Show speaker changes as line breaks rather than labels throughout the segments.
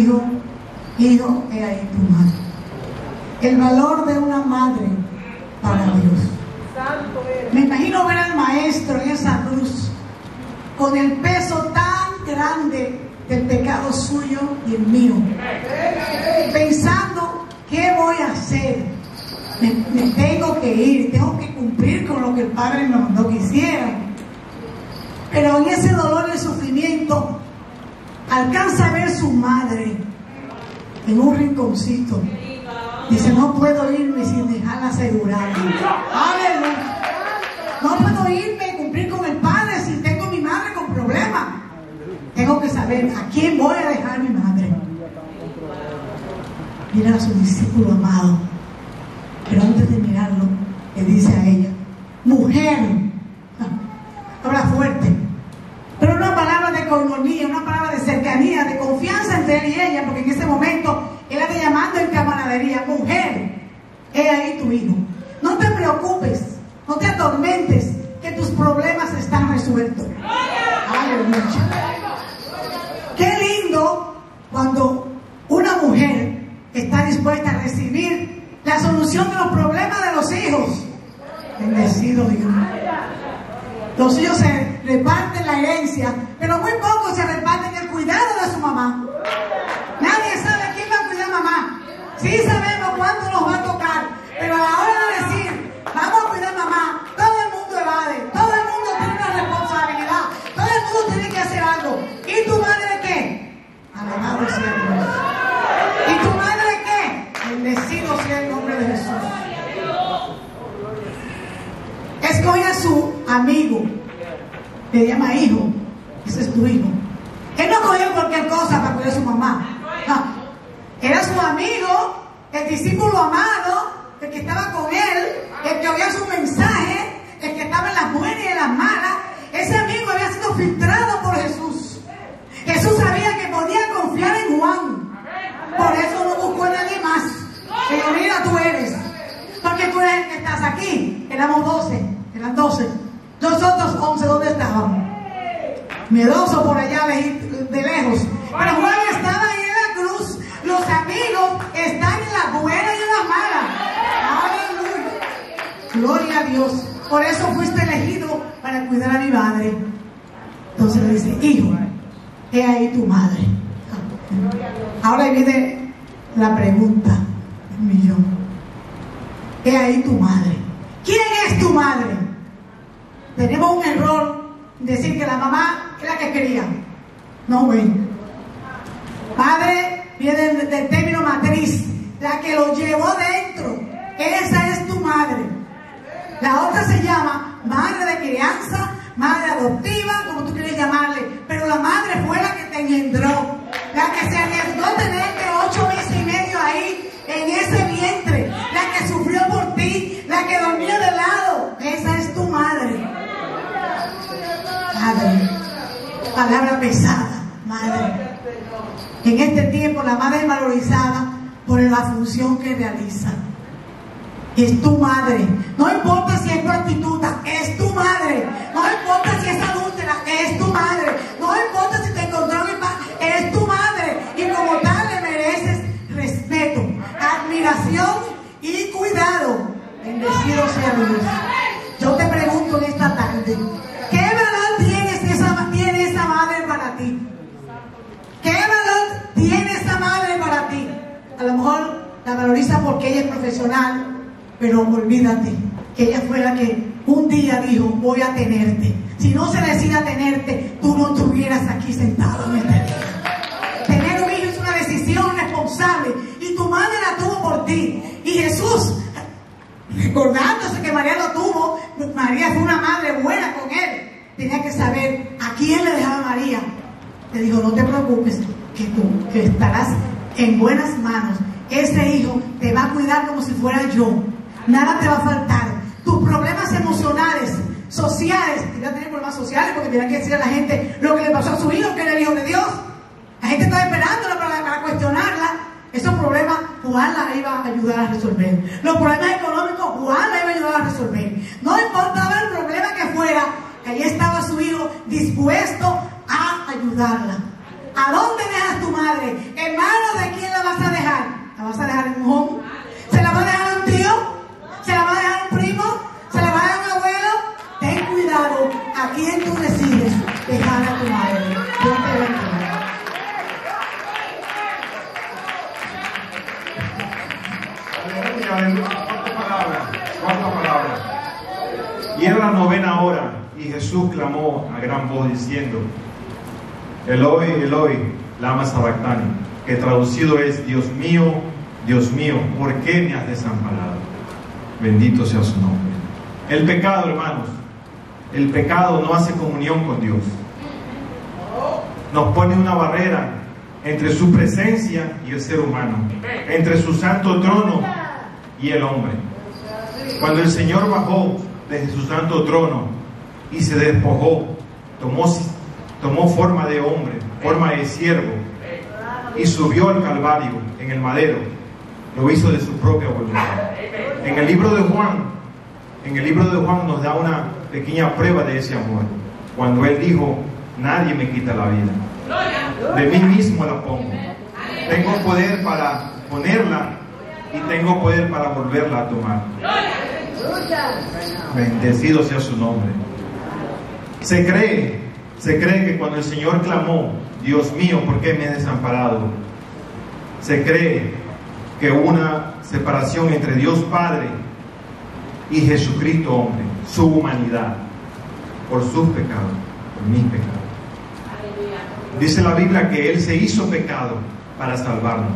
dijo: hijo, he ahí tu madre. El valor de una madre para Dios. Me imagino ver al maestro en esa cruz con el peso tan grande del pecado suyo y el mío, pensando: ¿qué voy a hacer? Me tengo que ir, tengo que cumplir con lo que el Padre me mandó que hiciera. Pero en ese dolor y sufrimiento alcanza a ver su madre en un rinconcito. Dice: no puedo irme sin dejarla asegurada. ¡Aleluya! No puedo irme y cumplir con el Padre si tengo a mi madre con problemas. Tengo que saber a quién voy a dejar mi madre. Mira a su discípulo amado, pero antes de mirarlo, le dice a ella: mujer. Habla fuerte, pero una palabra de coinonía, una palabra de cercanía, de confianza entre él y ella, porque en ese momento él está llamando en camaradería: mujer, he ahí tu hijo. No te preocupes, no te atormentes, que tus problemas están resueltos. Aleluya. Qué lindo cuando una mujer está dispuesta a recibir la solución de los problemas de los hijos. Bendecido Dios. Los hijos se reparten la herencia, pero muy pocos se reparten el cuidado de su mamá. Nadie sabe quién va a cuidar a mamá. Sí sabemos cuándo nos va a tocar, pero a la hora de decir: vamos a cuidar a mamá, todo el mundo evade, todo el mundo tiene una responsabilidad, todo el mundo tiene que hacer algo. ¿Y tu madre qué? Alabado sea Dios. ¿Y tu madre qué? Bendecido sea el nombre de Jesús. Escoge a su amigo, le llama hijo. Ese es tu hijo. Él no cogió cualquier cosa para cuidar a su mamá. Era su amigo, el discípulo amado, el que estaba con él, el que oía su mensaje, el que estaba en las buenas y en las malas. Ese amigo había sido filtrado por Jesús. Jesús sabía que podía confiar en Juan. Por eso no buscó a nadie más. Pero mira, tú eres. Porque tú eres el que estás aquí. Éramos 12, eran 12. Nosotros 11, ¿dónde estábamos? Miedoso por allá de lejos. Pero Juan estaba ahí en la cruz. Los amigos están en la buena y en la mala. Aleluya. Gloria a Dios. Por eso fuiste elegido para cuidar a mi madre. Entonces le dice: hijo, he ahí tu madre. Ahora viene la pregunta del millón. He ahí tu madre. ¿Quién es tu madre? Tenemos un error en decir que la mamá es la que quería. No, güey. Madre viene del término matriz, la que lo llevó dentro. Esa es tu madre. La otra se llama madre de crianza, madre adoptiva, como tú quieres llamarle. Pero la madre fue la que te engendró, la que se arriesgó a tenerte 8 meses y medio ahí en ese vientre, la que sufrió por ti, la que dormía de lado. Esa es tu madre. Madre, palabra pesada, madre. En este tiempo la madre es valorizada por la función que realiza. Es tu madre. No importa si es prostituta, es tu madre. No importa si es adúltera, es tu madre. No importa si te encontraron en paz, es tu madre. Y como tal le mereces respeto, admiración y cuidado. Bendecido sea Dios. Yo te pregunto en esta tarde: ¿qué valor tiene esa madre para ti? ¿Qué valor tiene esa madre para ti? A lo mejor la valoriza porque ella es profesional, pero olvídate que ella fue la que un día dijo: voy a tenerte. Si no se decide a tenerte, tú no estuvieras aquí sentado en este día. Tener un hijo es una decisión responsable, y tu madre la tuvo por ti. Y Jesús, recordándose que María lo tuvo, María fue una madre buena con él, tenía que saber a quién le dejaba María. Le dijo: no te preocupes, que estarás en buenas manos. Ese hijo te va a cuidar como si fuera yo. Nada te va a faltar. Tus problemas emocionales, sociales, que ya tienen problemas sociales porque tienen que decir a la gente lo que le pasó a su hijo, que era el hijo de Dios. La gente está esperándola para cuestionarla. Esos problemas Juan la iba a ayudar a resolver. Los problemas económicos Juan la iba a ayudar a resolver. No importaba el problema que fuera, ahí estaba su hijo dispuesto a ayudarla. ¿A dónde dejas tu madre? Hermano,
aleluya. Cuarta palabra. Y era la 9ª hora, y Jesús clamó a gran voz diciendo: Eloi, Eloi, lama sabactani, que traducido es: Dios mío, ¿por qué me has desamparado? Bendito sea su nombre. El pecado, hermanos, el pecado no hace comunión con Dios. Nos pone una barrera entre su presencia y el ser humano, entre su santo trono y el hombre. Cuando el Señor bajó desde su santo trono y se despojó, tomó forma de hombre, forma de siervo, y subió al Calvario en el madero, lo hizo de su propia voluntad. En el libro de Juan nos da una pequeña prueba de ese amor, cuando Él dijo: nadie me quita la vida, de mí mismo la pongo. Tengo poder para ponerla y tengo poder para volverla a tomar. Bendecido sea su nombre. Se cree que cuando el Señor clamó: Dios mío, ¿por qué me has desamparado?, se cree que hubo una separación entre Dios Padre y Jesucristo hombre, su humanidad, por sus pecados, por mis pecados. Dice la Biblia que Él se hizo pecado para salvarnos.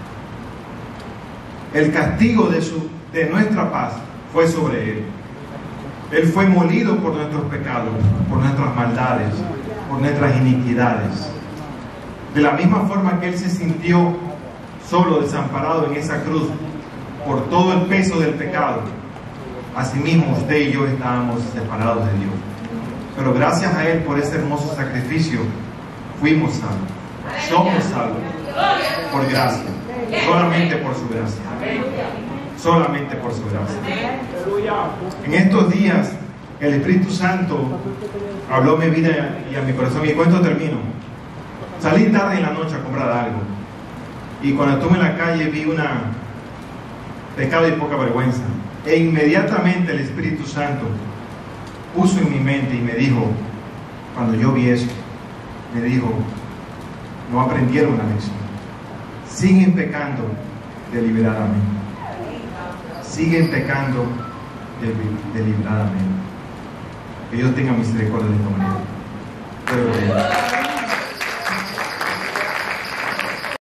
El castigo de nuestra paz fue sobre Él. Él fue molido por nuestros pecados, por nuestras maldades, por nuestras iniquidades. De la misma forma que Él se sintió solo, desamparado en esa cruz por todo el peso del pecado, asimismo usted y yo estábamos separados de Dios. Pero gracias a Él por ese hermoso sacrificio fuimos salvos. Somos salvos por gracia, solamente por su gracia. Solamente por su gracia. En estos días el Espíritu Santo habló a mi vida y a mi corazón. Y con esto termino. Salí tarde en la noche a comprar algo, y cuando estuve en la calle vi una pecado y poca vergüenza, e inmediatamente el Espíritu Santo puso en mi mente y me dijo, cuando yo vi eso, me dijo: no aprendieron la lección, siguen pecando deliberadamente, siguen pecando deliberadamente. Que Dios tenga misericordia de esta manera.